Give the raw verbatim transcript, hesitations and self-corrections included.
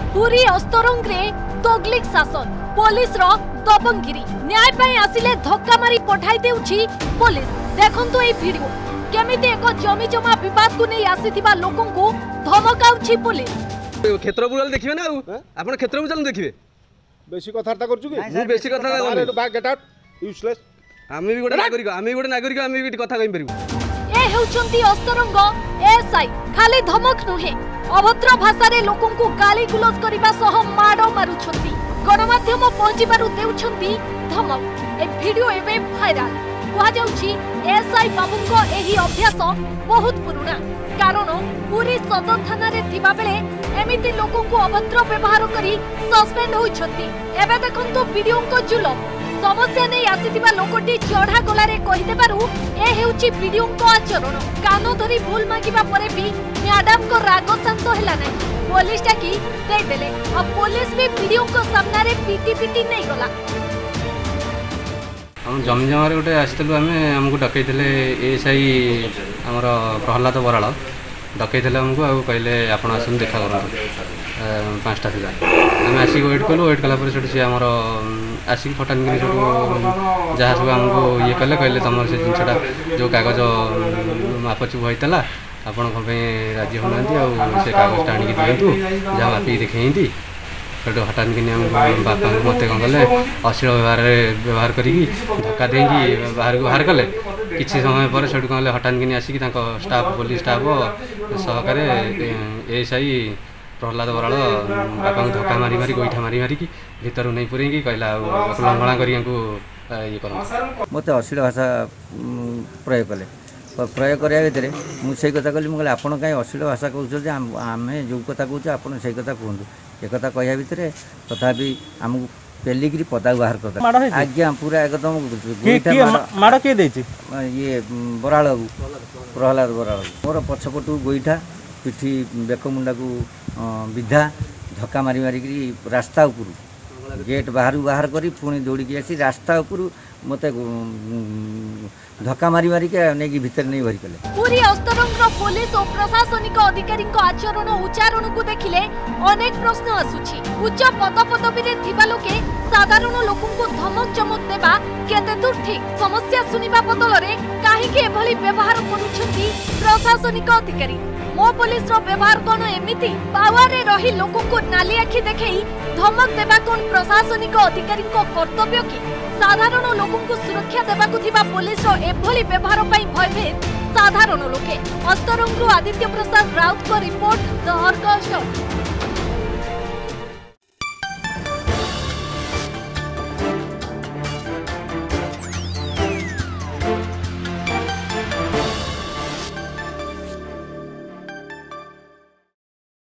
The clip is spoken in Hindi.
पूरी अस्तरंगे तोगलिक शासन पुलिस रो दबंगिरी न्याय पाई आसिले धक्का मारी पठाई देउछि पुलिस। देखंतु ए वीडियो केमिति एक जमी जमा विवाद को नहीं आसीथिबा लोकन को धमकाउछि पुलिस। क्षेत्र बुलाल देखिबे ना आपण क्षेत्र बुलाल देखिबे बेसी कथार्ता करछु कि मु बेसी कथा करछु बैक गेट आउट यूजलेस। आमे भी गोटे नागरिक आमे भी गोटे नागरिक आमे भी कथा कहि परबो। ए हेउचंती अस्तरंग एसआई खाली धमक नुहे अभद्र भाषा रे लोकन को गाली गुलज करबा सह माडो मारुछंती। गणमाध्यम पहुंची बारु देउछंती धमक। ए वीडियो एबे भाइराल कहा जाउछि एसआई बाबूको एही अभ्यास बहुत पुराना कारण पूरी सदर थाना रे थिबा बेले एमिति लोकन को अभद्र व्यवहार करी सस्पेंड होइछंती। एबे देखंतु वीडियो को जुलम समस्या नहीं आसीथिबा लोकटी चढ़ा गलारे कहि देबारु ए हेउछि वीडियो को आचरण। कानो धरी भूल मागिबा परे भी मैडम को राग शांत हैला नै। पुलिस टाकी दे देले आ पुलिस भी वीडियो को सामने रे पीटी पीटी नहीं गला। हम जमी जमारे गोटे आसलु आम आमको डकईले एएसआई आमर प्रहलाद बराल डकईले आमको आ कहले आपण आसन देखा कर पाँचटा सुधा आम आसिक वेट कलु वेट कलापर सी आमर आसिक फटान कि जहाँ सब आमको ये कले कहले तुम से जिनसा जो कागज मापचुप होता आपण राजी होना से कागज आणिक दिंतु जहाँ मापिक देखी सेठू हटान कि बापा मत कौन कले अश्लील व्यवहार व्यवहार करी धक्का देंगी बाहर को बाहर कले किसी समय पर सेठू कौन हटान कि आसिक स्टाफ पुलिस स्टाफ सहकार एएसआई प्रहलाद बराल बापा को धक्का मारी मारी गोईठा मारी मारिकी भीतर नहीं पुरेंगी कहला लंगणा कर ये कर मत अश्लील भाषा प्रयोग कले प्रयोग करा भितर मुझे कथा कहली मुझे आप कहीं अश्लील भाषा कहते आम जो कथा कहते आप से कथा कहतु एक कथा कह भितर तथापि आमको पेलिकी पदा बाहर करता आज्ञा पूरा एकदम माड़ किए ये बराल प्रहलाद बराल मोर पछपटू गोईठा पिठी बेक मुंडा को विधा धक्का मारी मारिक रास्ता उपरू गेट बाहर बाहर करी पुणी दौड़िकी आसी रास्ता उपरू मत धक्का मारी मारिक नहीं भितर नहीं भरी कले। पूरी अस्तरंग पुलिस और प्रशासनिक अधिकारी आचरण उच्चारण को देखिले अनेक प्रश्न आसुछि। उच्च पद पदवी रे थिबा लोके साधारण लोकन को धमक चमक देबा केते दूर ठीक समस्या सुनिबा बदल रे काहे के एभली व्यवहार करूछंती प्रशासनिक अधिकारी। मो पुलिस रो व्यवहार कोन एमिति पावर रे रही लोकन को नाली आखि देखई धमक देबा कोन प्रशासनिक अधिकारी को कर्तव्य की साधारण लोकन को सुरक्षा देबा को थिबा पुलिस रो एभली व्यवहार पई भयभीत साधारण लोके। अस्तरंगु आदित्य प्रसाद राउत को रिपोर्ट द अर्गस।